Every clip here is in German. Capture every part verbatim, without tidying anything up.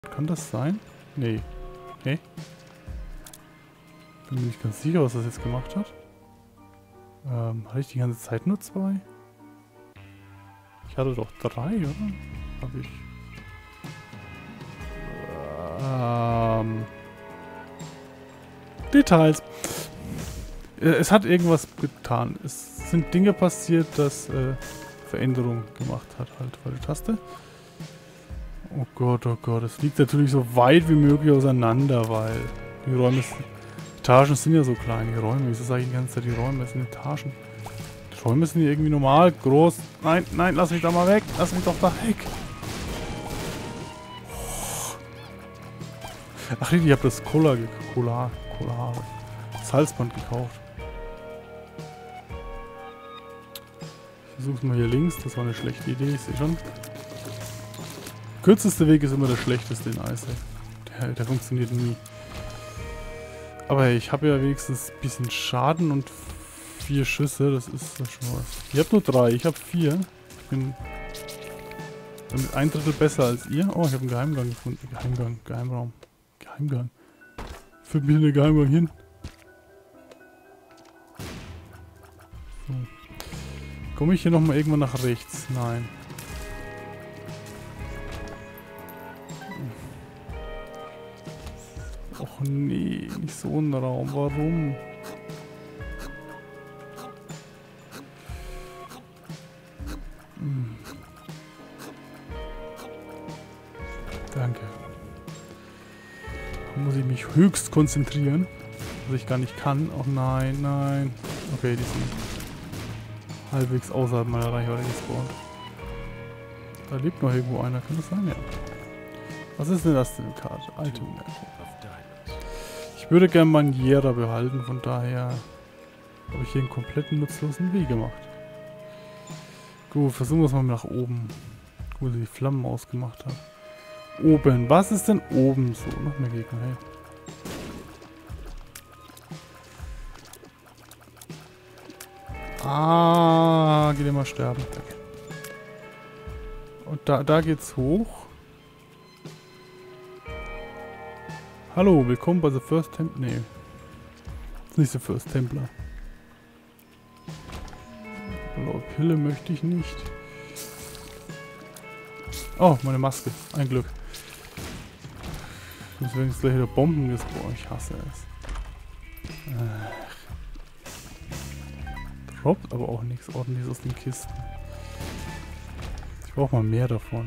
Kann das sein? Nee. Okay. Bin mir nicht ganz sicher, was das jetzt gemacht hat. Ähm, hatte ich die ganze Zeit nur zwei? Ich hatte doch drei, oder? Habe ich. Ähm. Details. Es hat irgendwas getan. Es sind Dinge passiert, das äh, Veränderung gemacht hat. Halt, falsche Taste. Oh Gott, oh Gott. Es liegt natürlich so weit wie möglich auseinander, weil die Räume, die Etagen sind ja so klein. Die Räume, wieso sage ich die ganze Zeit die Räume? Es sind Etagen. Die Räume sind hier irgendwie normal, groß. Nein, nein, lass mich da mal weg. Lass mich doch da weg. Ach, ich habe das Cola, Cola, Cola, das Halsband gekauft. Ich versuch's mal hier links. Das war eine schlechte Idee, ich sehe schon. Der kürzeste Weg ist immer der schlechteste in Isaac. Der, der funktioniert nie. Aber hey, ich habe ja wenigstens ein bisschen Schaden und vier Schüsse. Das ist das schon was. Ihr habt nur drei, ich habe vier. Ich bin damit ein Drittel besser als ihr. Oh, ich habe einen Geheimgang gefunden. Geheimgang, Geheimraum. Geheimgang. Führt mich in den Geheimgang hin. So. Komme ich hier nochmal irgendwann nach rechts? Nein. Och nee, nicht so ein Raum. Warum? Hm. Danke. Da muss ich mich höchst konzentrieren. Was ich gar nicht kann. Oh nein, nein. Okay, die sind halbwegs außerhalb meiner Reichweite gespawnt. Da lebt noch irgendwo einer. Kann das sein? Ja. Was ist denn das denn, Karte? Item. Ich würde gerne meinen Jera behalten, von daher habe ich hier einen kompletten nutzlosen Weg gemacht. Gut, versuchen wir es mal nach oben. Wo sie die Flammen ausgemacht hat. Oben. Was ist denn oben so? Noch mehr Gegner, hey. Ah, geht immer sterben. Und da, da geht's hoch. Hallo, willkommen bei The First Templar. Nee. Ist nicht The First Templar. Blaue Pille möchte ich nicht. Oh, meine Maske. Ein Glück. Jetzt werden jetzt gleich wieder Bomben gespawnt. Ich hasse es. Ach. Droppt aber auch nichts ordentliches aus den Kisten. Ich brauche mal mehr davon.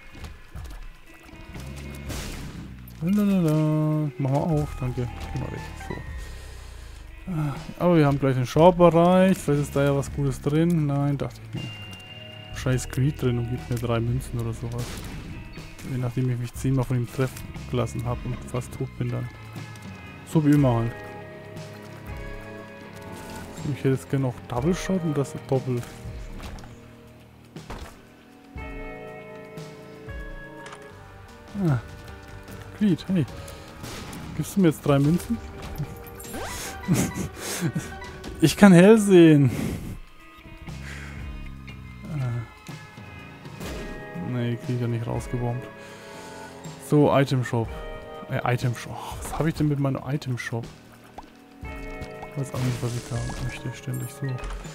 Lalalala. Mach mal auf, danke. Geh mal weg. So. Aber wir haben gleich den Shop erreicht. Vielleicht ist da ja was Gutes drin. Nein, dachte ich mir. Scheiß Greed drin und gibt mir drei Münzen oder sowas. Je nachdem ich mich zehnmal von ihm treffen gelassen habe und fast tot bin dann. So wie immer halt. Ich hätte jetzt gerne noch Double Shot und das ist doppelt. Ah. Greed, hey. Gibst du mir jetzt drei Münzen? Ich kann hell sehen. Ah. Nee, krieg ich ja nicht rausgebombt. So, Item Shop. Äh, Item Shop. Oh, was habe ich denn mit meinem Item Shop? Ich weiß auch nicht, was ich da möchte. Ständig so. Hm.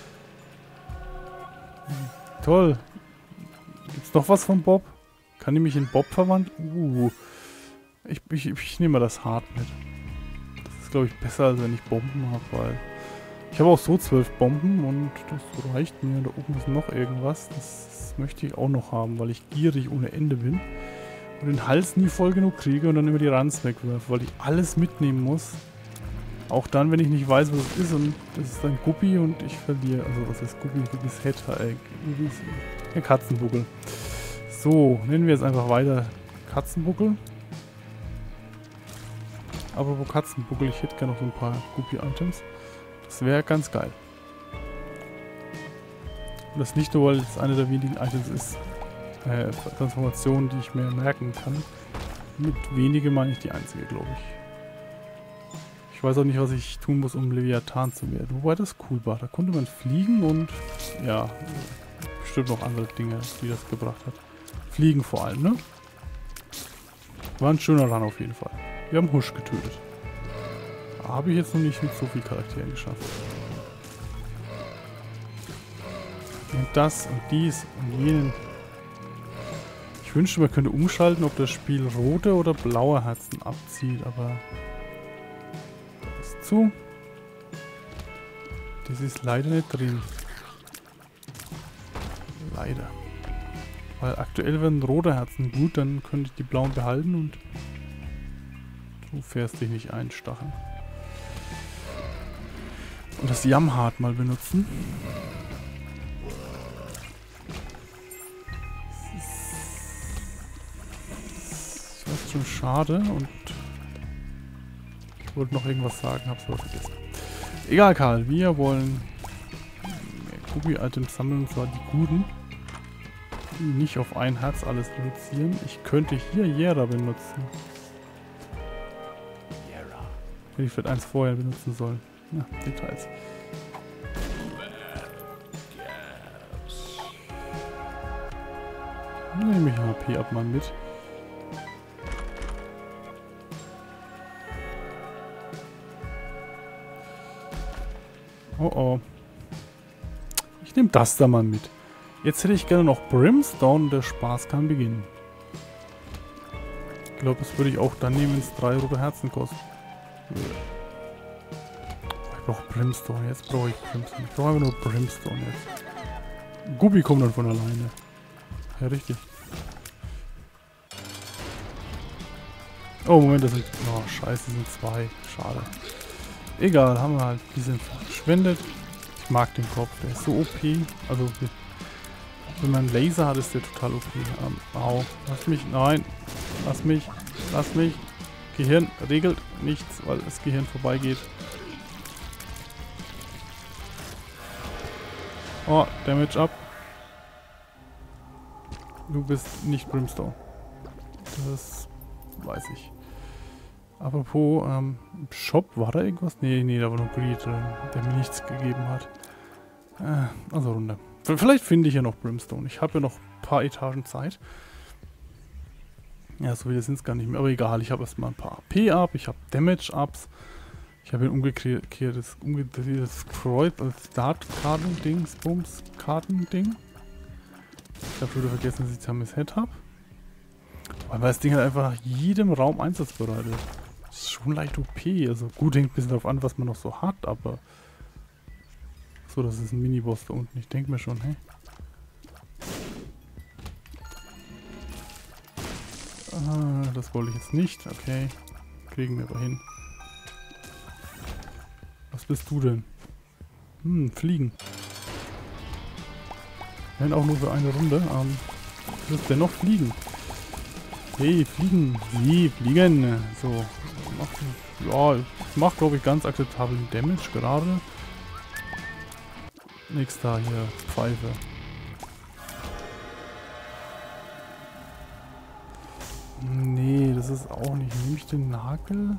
Toll. Gibt's noch was von Bob? Kann ich mich in Bob verwandeln? Uh. Ich, ich, ich nehme mal das Hart mit. Das ist, glaube ich, besser, als wenn ich Bomben habe, weil ich habe auch so zwölf Bomben und das reicht mir. Da oben ist noch irgendwas. Das möchte ich auch noch haben, weil ich gierig ohne Ende bin. Und den Hals nie voll genug kriege und dann immer die Ranz wegwerfe, weil ich alles mitnehmen muss. Auch dann, wenn ich nicht weiß, was es ist und es ist ein Guppi und ich verliere. Also was ist Guppi? Guppis Head. Äh, der Katzenbuckel. So, nennen wir jetzt einfach weiter Katzenbuckel. Aber wo Katzenbuckel, ich hätte gerne noch so ein paar Guppi-Items. Das wäre ganz geil. Und das nicht nur, weil es eine der wenigen Items ist, äh, Transformationen, die ich mir merken kann. Mit wenige meine ich die einzige, glaube ich. Ich weiß auch nicht, was ich tun muss, um Leviathan zu werden. Wobei das cool war. Da konnte man fliegen und ja, bestimmt noch andere Dinge, die das gebracht hat. Fliegen vor allem, ne? War ein schöner Run auf jeden Fall. Wir haben Husch getötet. Habe ich jetzt noch nicht mit so viel Charakteren geschafft. Und das und dies und jenen. Ich wünschte, man könnte umschalten, ob das Spiel rote oder blaue Herzen abzieht, aber das ist zu. Das ist leider nicht drin. Leider. Weil aktuell werden rote Herzen gut, dann könnte ich die blauen behalten und du fährst dich nicht einstacheln. Und das Jamhard mal benutzen. Das ist schon schade und ich wollte noch irgendwas sagen, hab's aber vergessen. Egal, Karl, wir wollen Kubi-Items sammeln, und zwar die guten. Die nicht auf ein Herz alles reduzieren. Ich könnte hier Jera benutzen. Hätte ich vielleicht eins vorher benutzen sollen. Ja, Details. Dann nehme ich H P ab mal mit. Oh oh. Ich nehme das da mal mit. Jetzt hätte ich gerne noch Brimstone und der Spaß kann beginnen. Ich glaube, das würde ich auch dann nehmen, wenn es drei rote Herzen kostet. Ich brauche Brimstone, jetzt brauche ich Brimstone. Ich brauche einfach nur Brimstone jetzt. Gubi kommt dann von alleine. Ja, richtig. Oh, Moment, das sind... Oh, scheiße, das sind zwei. Schade. Egal, haben wir halt. Die sind verschwendet. Ich mag den Kopf, der ist so O P. Also, wenn man einen Laser hat, ist der total O P. Ähm, au, lass mich, nein. Lass mich, lass mich. Gehirn regelt nichts, weil das Gehirn vorbeigeht. Oh, Damage up. Du bist nicht Brimstone. Das weiß ich. Apropos, ähm, im Shop, war da irgendwas? Nee, nee, da war nur Greed drin, der mir nichts gegeben hat. Äh, also Runde. Vielleicht finde ich ja noch Brimstone. Ich habe ja noch ein paar Etagen Zeit. Ja, so viele sind es gar nicht mehr. Aber egal, ich habe erstmal ein paar A P ab, ich habe Damage-Ups. Ich habe ein umgekehrtes, umgedrehtes Kreuz als Start-Karten-Ding, Bums-Karten-Ding. Ich habe wieder vergessen, dass ich Tamis Head habe. Weil das Ding halt einfach nach jedem Raum einsatzbereit ist. Das ist schon leicht O P. Also gut, hängt ein bisschen darauf an, was man noch so hat, aber... So, das ist ein Miniboss da unten. Ich denke mir schon, hey. Ah, das wollte ich jetzt nicht. Okay. Kriegen wir aber hin. Was bist du denn? Hm, Fliegen. Wenn auch nur für eine Runde. Ähm, was ist denn noch Fliegen? Hey, Fliegen. Nee, Fliegen. So. Macht, ja, macht glaube ich ganz akzeptablen Damage gerade. Nix da hier. Pfeife. Nee, das ist auch nicht. Nehme ich den Nagel?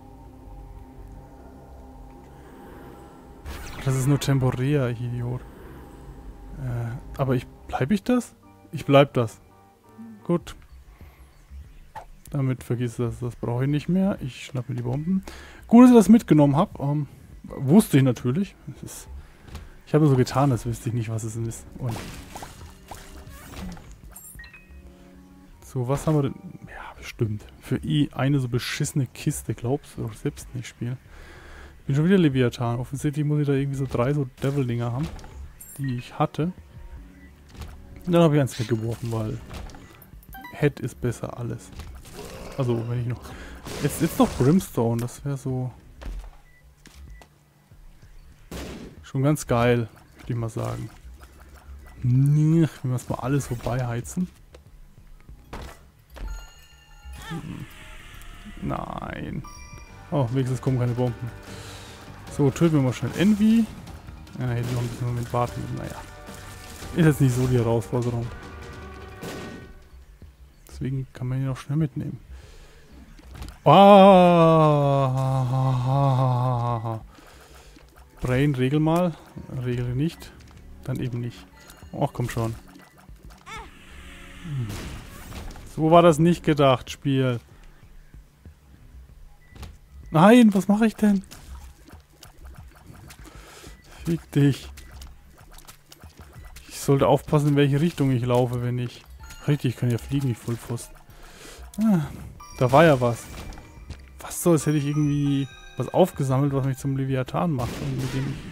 Das ist nur temporär, ich Idiot. Äh, aber ich... Bleib ich das? Ich bleib das. Gut. Damit vergiss das. Das brauche ich nicht mehr. Ich schnapp mir die Bomben. Gut, dass ich das mitgenommen habe. Ähm, wusste ich natürlich. Das ist, ich habe so getan, als wüsste ich nicht, was es ist. Und so, was haben wir denn? Ja, bestimmt. Für I eine so beschissene Kiste. Glaubst du doch selbst nicht spielen. Ich bin schon wieder Leviathan. Offensichtlich muss ich da irgendwie so drei so Devil-Dinger haben, die ich hatte. Und dann habe ich eins weggeworfen, weil Head ist besser alles. Also, wenn ich noch... Jetzt ist noch Brimstone, das wäre so... Schon ganz geil, würde ich mal sagen. Wenn wir es mal alles vorbei heizen. Hm. Nein. Oh, wenigstens kommen keine Bomben. So, töten wir mal schnell Envy. Ja, hätte ich noch ein bisschen Moment warten müssen. Naja. Ist jetzt nicht so die Herausforderung. Deswegen kann man ihn auch schnell mitnehmen. Ah, Brain, regel mal. Regel nicht. Dann eben nicht. Ach, komm schon. So war das nicht gedacht, Spiel. Nein, was mache ich denn? Fick dich. Ich sollte aufpassen, in welche Richtung ich laufe, wenn ich... Richtig, ich kann ja fliegen, ich Vollpfosten. Ah, da war ja was. Fast so, als hätte ich irgendwie was aufgesammelt, was mich zum Leviathan macht. Und mit dem ich...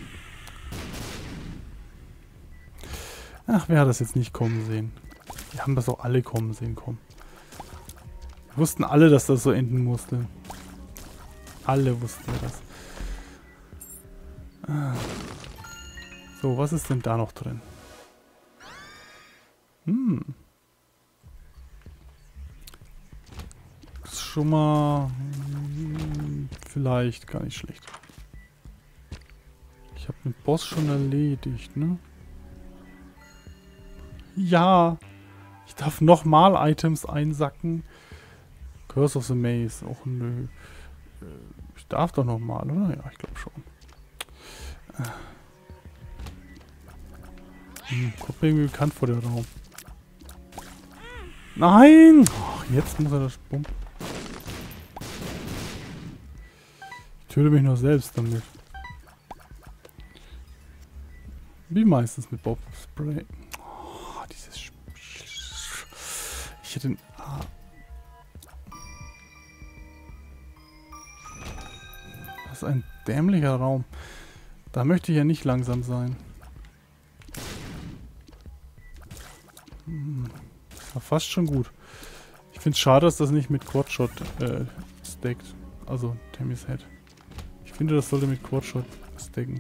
Ach, wer hat das jetzt nicht kommen sehen? Wir haben das auch alle kommen sehen, komm. Wir wussten alle, dass das so enden musste. Alle wussten wir das. Ah. So, was ist denn da noch drin? Hm. Das ist schon mal... Hm, vielleicht gar nicht schlecht. Ich habe den Boss schon erledigt, ne? Ja! Ich darf nochmal Items einsacken. Curse of the Maze. Och nö. Ich darf doch nochmal, oder? Ja, ich glaube schon. Hm, kommt mir irgendwie bekannt vor, der Raum. Nein! Ach, jetzt muss er das pumpen. Ich töte mich nur selbst damit. Wie meistens mit Bob Spray. Oh, dieses Sch Ich hätte den... Ah. Das ist ein dämlicher Raum. Da möchte ich ja nicht langsam sein. Hm. Das war fast schon gut. Ich finde es schade, dass das nicht mit Quadshot äh, stackt. Also Tammy's Head. Ich finde, das sollte mit Quadshot stacken.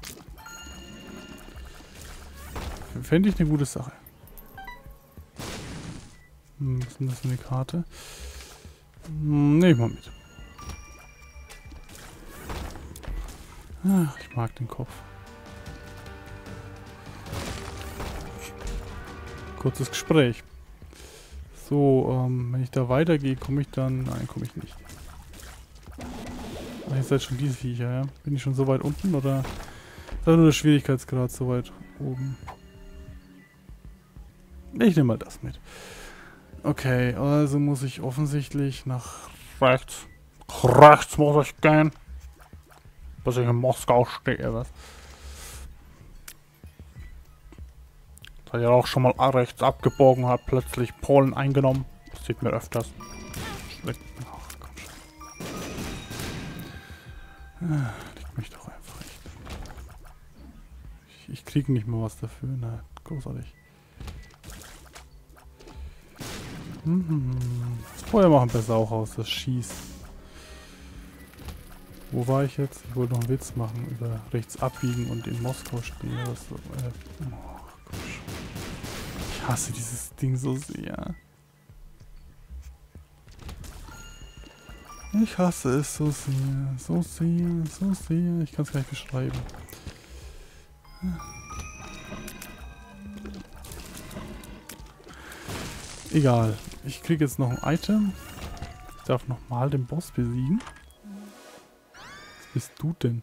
Fände ich eine gute Sache. Hm, was ist denn das für eine Karte? Hm, nehme ich mal mit. Ach, ich mag den Kopf. Kurzes Gespräch. So, ähm, wenn ich da weitergehe, komme ich dann... Nein, komme ich nicht. Ach, ihr seid schon diese Viecher, ja? Bin ich schon so weit unten, oder... Ist nur der Schwierigkeitsgrad so weit oben? Ich nehme mal das mit. Okay, also muss ich offensichtlich nach rechts. Rechts muss ich gehen. Bis ich in Moskau stehe, was? Da ja auch schon mal rechts abgebogen hat, plötzlich Polen eingenommen. Das sieht mir öfters. Ach, komm schon. Ah, liegt mich doch einfach echt. Ich, ich kriege nicht mal was dafür. Na, großartig. Das Feuer machen besser auch aus, das schießt. Wo war ich jetzt? Ich wollte noch einen Witz machen über rechts abbiegen und in Moskau stehen. Das so, äh, oh, ich hasse dieses Ding so sehr. Ich hasse es so sehr, so sehr, so sehr. Ich kann es gar nicht beschreiben. Egal. Ich kriege jetzt noch ein Item. Ich darf nochmal den Boss besiegen. Was bist du denn?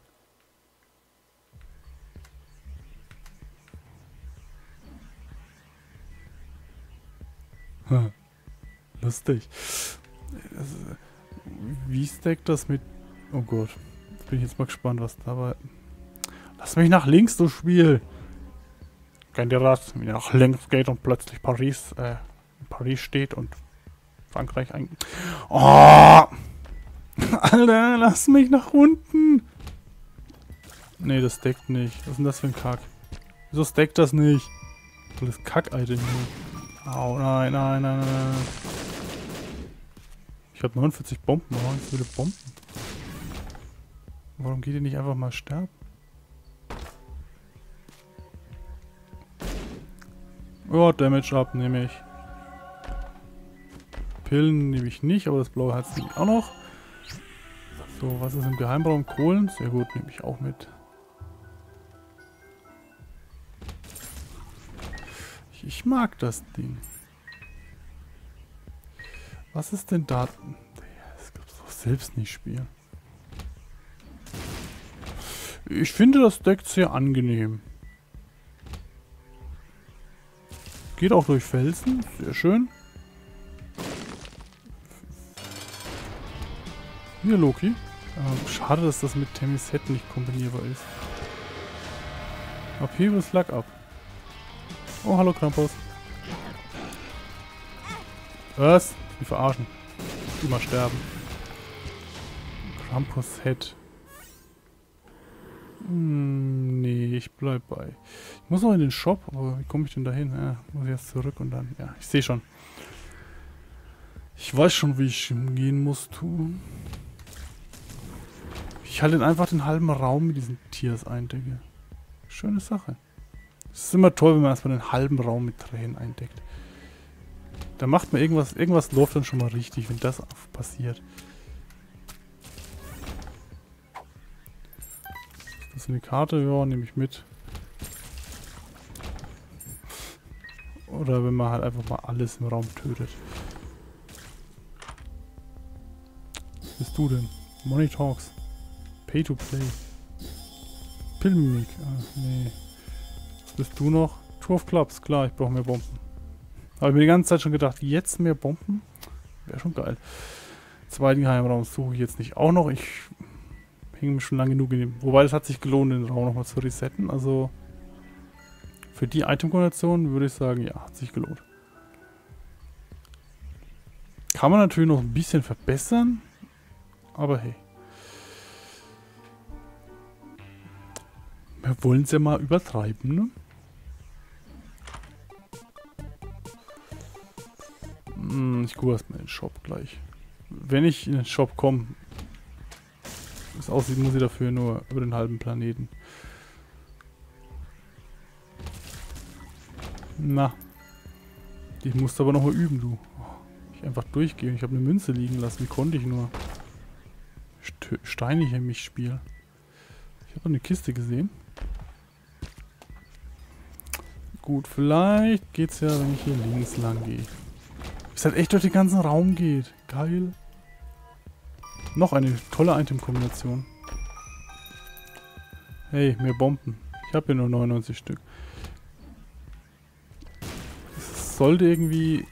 Hm. Lustig. Das, wie stackt das mit... Oh Gott. Jetzt bin ich jetzt mal gespannt, was dabei... Lass mich nach links, du Spiel! Kennt ihr das? Wenn ihr nach links geht und plötzlich Paris... Äh, Paris steht und Frankreich ein... Oh! Alter, lass mich nach unten! Nee, das stackt nicht. Was ist denn das für ein Kack? Wieso stackt das nicht? Voll das Kack-Item hier. Au, nein, nein, nein, nein. Ich hab neunundvierzig Bomben. Warum ist wieder Bomben? Warum geht ihr nicht einfach mal sterben? Ja, Damage ab nehme ich. Pillen nehme ich nicht, aber das blaue Herz nehme ich auch noch. So, was ist im Geheimraum? Kohlen? Sehr gut, nehme ich auch mit. Ich, ich mag das Ding. Was ist denn da? Das kannst du doch selbst nicht spielen. Ich finde das Deck sehr angenehm. Geht auch durch Felsen, sehr schön. Hier, Loki. Ähm, schade, dass das mit Temiset nicht kombinierbar ist. Papyrus lag ab. Oh, hallo Krampus. Was? Die verarschen. Immer sterben. Krampus Head. Hm, nee, ich bleib bei. Ich muss noch in den Shop, aber wie komme ich denn da hin? Ja, muss ich jetzt zurück und dann. Ja, ich sehe schon. Ich weiß schon, wie ich gehen muss tun. Ich halte einfach den halben Raum mit diesen Tiers eindecke. Schöne Sache. Es ist immer toll, wenn man erstmal den halben Raum mit Tränen eindeckt. Da macht man irgendwas, irgendwas läuft dann schon mal richtig, wenn das passiert. Das ist eine Karte, ja, nehme ich mit. Oder wenn man halt einfach mal alles im Raum tötet. Was bist du denn? Money Talks. Pay to Play. Pillmimik. Ah, nee. Was bist du noch? Tour of Clubs. Klar, ich brauche mehr Bomben. Habe ich mir die ganze Zeit schon gedacht, jetzt mehr Bomben? Wäre schon geil. Zweiten Geheimraum suche ich jetzt nicht auch noch. Ich hänge mich schon lange genug in dem. Wobei, es hat sich gelohnt, den Raum nochmal zu resetten. Also für die Item-Kombination würde ich sagen, ja, hat sich gelohnt. Kann man natürlich noch ein bisschen verbessern. Aber hey. Wir wollen es ja mal übertreiben, ne? Hm, ich gucke erstmal in den Shop gleich. Wenn ich in den Shop komme, wie es aussieht, muss ich dafür nur über den halben Planeten. Na. Ich musste aber noch mal üben, du. Ich einfach durchgehen. Ich habe eine Münze liegen lassen. Wie konnte ich nur? St steinig in mich Spiel. Ich habe eine Kiste gesehen. Gut, vielleicht geht's ja, wenn ich hier links lang gehe. Es halt echt durch den ganzen Raum geht. Geil. Noch eine tolle Item-Kombination. Hey, mehr Bomben. Ich habe hier nur neunundneunzig Stück. Es sollte irgendwie...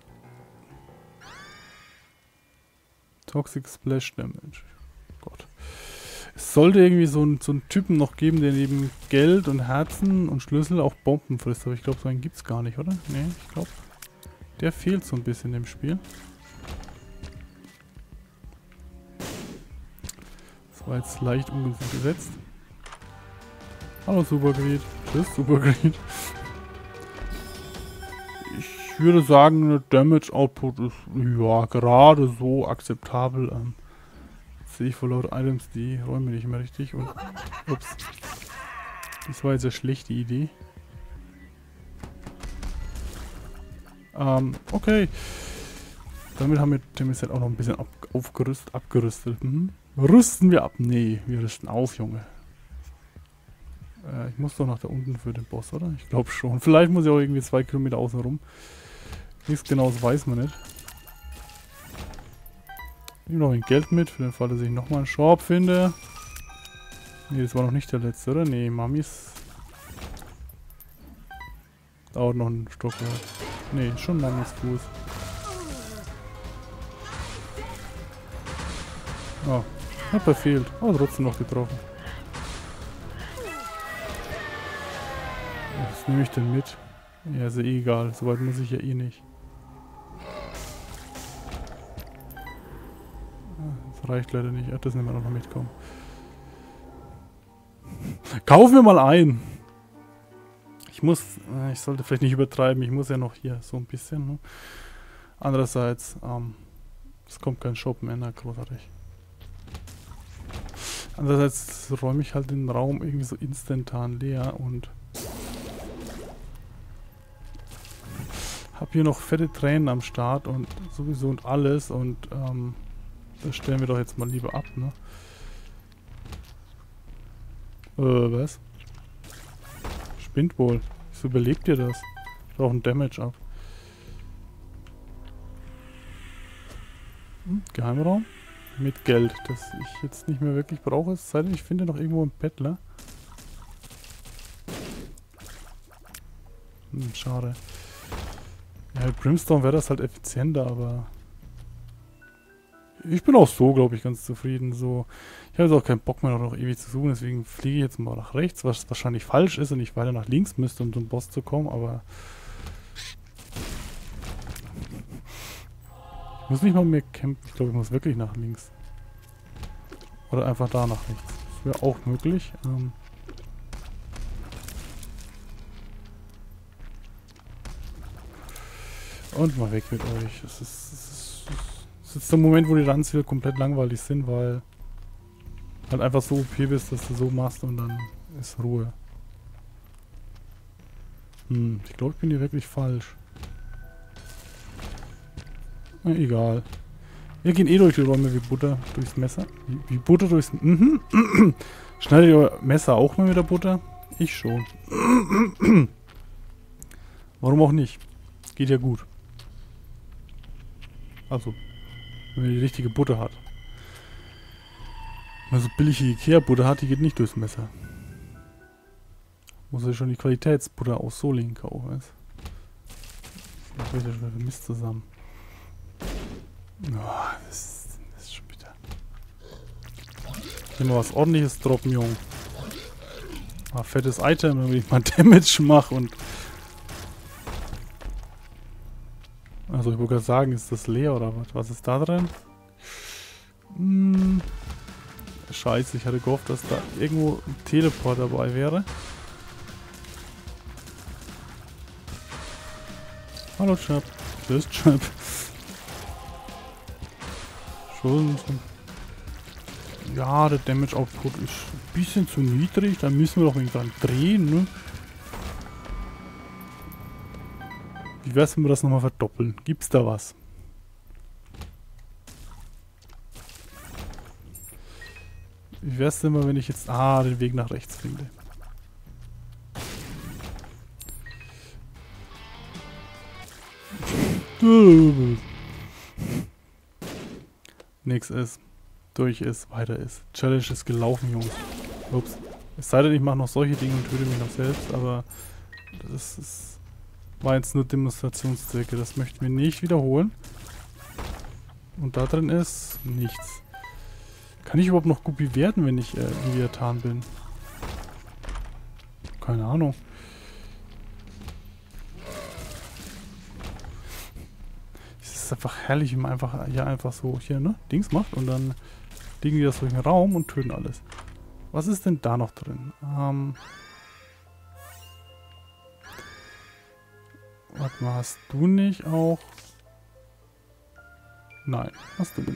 Toxic Splash Damage. Gott. Es sollte irgendwie so einen so einen Typen noch geben, der neben Geld und Herzen und Schlüssel auch Bomben frisst. Aber ich glaube, so einen gibt es gar nicht, oder? Nee, ich glaube... Der fehlt so ein bisschen im Spiel. Das war jetzt leicht ungünstig gesetzt. Hallo Supergreed. Tschüss Supergreed. Ich würde sagen, der Damage Output ist ja gerade so akzeptabel. Ähm, sehe ich vor lauter Items die Räume nicht mehr richtig. Und ups. Das war jetzt eine schlechte Idee. Ähm, okay. Damit haben wir Temiset auch noch ein bisschen ab aufgerüstet, abgerüstet. Mhm. Rüsten wir ab? Nee, wir rüsten auf, Junge. Äh, ich muss doch nach da unten für den Boss, oder? Ich glaube schon. Vielleicht muss ich auch irgendwie zwei Kilometer außen rum. Nichts Genaues weiß man nicht. Ich nehme noch ein Geld mit, für den Fall, dass ich nochmal einen Shop finde. Nee, das war noch nicht der letzte, oder? Nee, Mamis. Dauert noch ein Stockwerk. Nee, schon Mamis Fuß. Oh, hat verfehlt. Aber trotzdem noch getroffen. Was nehme ich denn mit? Ja, ist ja eh egal. Soweit muss ich ja eh nicht. Das reicht leider nicht. Ach, das nehmen wir noch mitkommen. Kaufen wir mal ein! Ich muss, ich sollte vielleicht nicht übertreiben, ich muss ja noch hier so ein bisschen. Ne? Andererseits, ähm, es kommt kein Shop mehr, na, großartig. Andererseits räume ich halt den Raum irgendwie so instantan leer und habe hier noch fette Tränen am Start und sowieso und alles und ähm, das stellen wir doch jetzt mal lieber ab, ne? Äh, was? Spinnt wohl. Wieso überlebt ihr das? Ich brauche einen Damage ab. Hm, Geheimraum? Mit Geld, das ich jetzt nicht mehr wirklich brauche. Es sei denn, ich finde noch irgendwo einen Bettler. Hm, schade. Ja, mit Brimstone wäre das halt effizienter, aber... Ich bin auch so, glaube ich, ganz zufrieden. So, ich habe jetzt auch keinen Bock mehr noch ewig zu suchen, deswegen fliege ich jetzt mal nach rechts, was wahrscheinlich falsch ist und ich weiter nach links müsste, um zum Boss zu kommen, aber ich muss nicht mal mehr campen. Ich glaube, ich muss wirklich nach links. Oder einfach da nach rechts. Das wäre auch möglich. Ähm und mal weg mit euch. Das ist, das ist, das ist jetzt der Moment, wo die Runs wieder komplett langweilig sind, weil halt einfach so O P bist, dass du so machst und dann ist Ruhe. Hm, ich glaube, ich bin hier wirklich falsch. Na, egal. Wir gehen eh durch die Räume wie Butter durchs Messer. Wie, wie Butter durchs... Mhm. Schneidet ihr Messer auch mal mit der Butter? Ich schon. Warum auch nicht? Geht ja gut. Also, wenn man die richtige Butter hat. Wenn man so billige Ikea-Butter hat, die geht nicht durchs Messer. Muss ja schon die Qualitätsbutter aus Solingen kaufen, weißt du? Das wird ja schon wieder Mist zusammen. Oh, das, das ist schon bitter. Hier mal was ordentliches droppen, Jung. Mal fettes Item, damit ich mal Damage mache und... Also ich wollte gerade sagen, ist das leer oder was? Was ist da drin? Hm. Scheiße, ich hatte gehofft, dass da irgendwo ein Teleport dabei wäre. Hallo Chap. Tschüss Chap. Schon. Ja, der Damage Output ist ein bisschen zu niedrig. Da müssen wir doch nicht dran drehen, ne? Wie wär's, wenn wir das nochmal verdoppeln? Gibt's da was? Wie wär's denn mal, wenn ich jetzt... Ah, den Weg nach rechts finde. Nix ist. Durch ist. Weiter ist. Challenge ist gelaufen, Jungs. Ups. Es sei denn, ich mache noch solche Dinge und töte mich noch selbst, aber... Das ist... War jetzt nur Demonstrationszwecke. Das möchten wir nicht wiederholen. Und da drin ist... nichts. Kann ich überhaupt noch Guppy werden, wenn ich äh, Leviathan bin? Keine Ahnung. Es ist einfach herrlich, wie man einfach hier einfach so hier, ne, Dings macht und dann liegen die das durch den Raum und töten alles. Was ist denn da noch drin? Ähm. Warte mal, hast du nicht auch... Nein, hast du nicht.